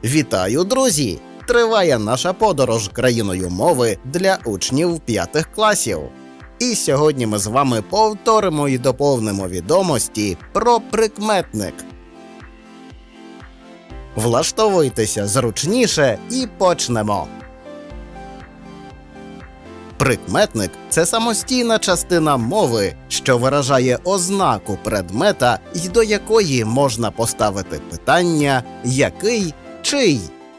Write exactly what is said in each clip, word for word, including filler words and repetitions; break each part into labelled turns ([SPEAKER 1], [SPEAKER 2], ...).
[SPEAKER 1] Вітаю, друзі! Триває наша подорож країною мови для учнів п'ятих класів. І сьогодні ми з вами повторимо і доповнимо відомості про прикметник. Влаштовуйтеся зручніше і почнемо. Прикметник – це самостійна частина мови, що виражає ознаку предмета і до якої можна поставити питання «який», «чий».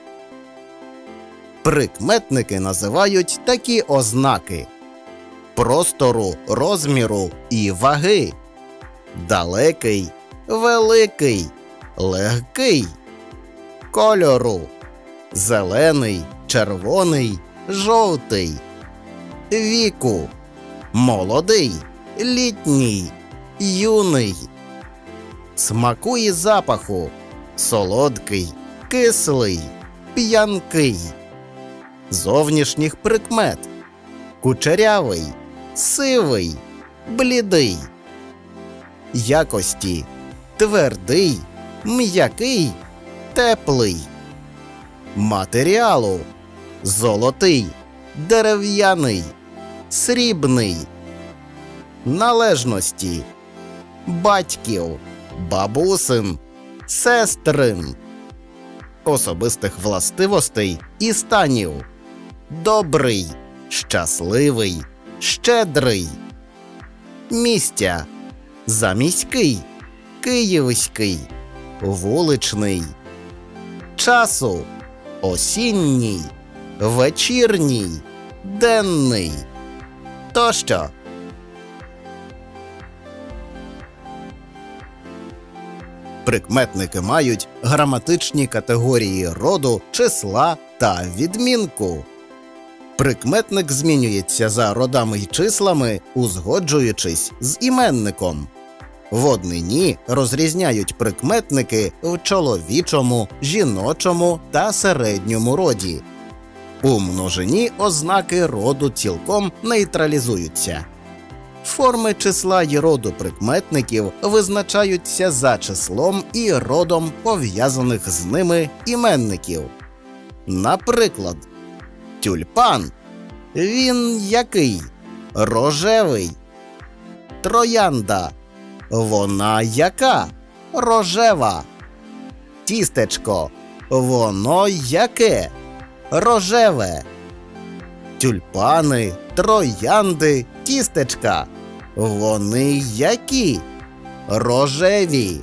[SPEAKER 1] Прикметники називають такі ознаки: простору, розміру і ваги, далекий, великий, легкий, кольору, зелений, червоний, жовтий, віку, молодий, літній, юний, смаку і запаху, солодкий, кислий, п'янкий, зовнішніх прикмет, кучерявий, сивий, блідий, якості, твердий, м'який, теплий, матеріалу, золотий, дерев'яний, срібний, належності, батьків, бабусин, сестрин, особистих властивостей і станів: добрий, щасливий, щедрий, місця: заміський, київський, вуличний, часу: осінній, вечірній, денний тощо. Прикметники мають граматичні категорії роду, числа та відмінку. Прикметник змінюється за родами й числами, узгоджуючись з іменником. В однині розрізняють прикметники в чоловічому, жіночому та середньому роді. У множині ознаки роду цілком нейтралізуються. Форми числа й роду прикметників визначаються за числом і родом пов'язаних з ними іменників. Наприклад, тюльпан – він який? Рожевий. Троянда – вона яка? Рожева. Тістечко – воно яке? Рожеве. Тюльпани, троянди, тістечка – вони які? Рожеві.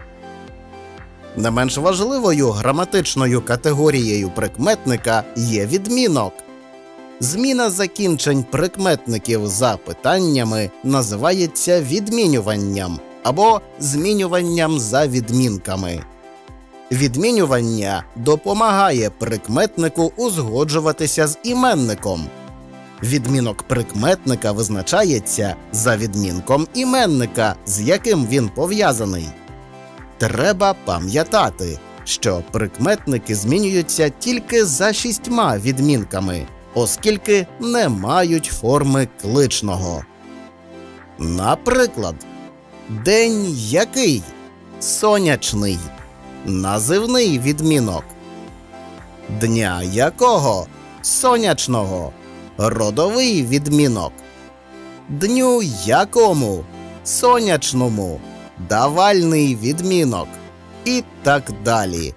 [SPEAKER 1] Не менш важливою граматичною категорією прикметника є відмінок. Зміна закінчень прикметників за питаннями називається відмінюванням або змінюванням за відмінками. Відмінювання допомагає прикметнику узгоджуватися з іменником. Відмінок прикметника визначається за відмінком іменника, з яким він пов'язаний. Треба пам'ятати, що прикметники змінюються тільки за шістьма відмінками, оскільки не мають форми кличного. Наприклад, день який? Сонячний. Називний відмінок. Дня якого? Сонячного. Родовий відмінок. Дню якому? Сонячному. Давальний відмінок. І так далі.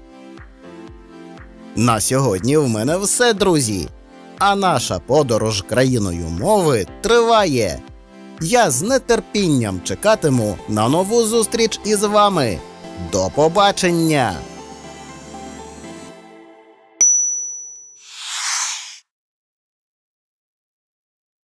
[SPEAKER 1] На сьогодні в мене все, друзі. А наша подорож країною мови триває. Я з нетерпінням чекатиму на нову зустріч із вами. До побачення!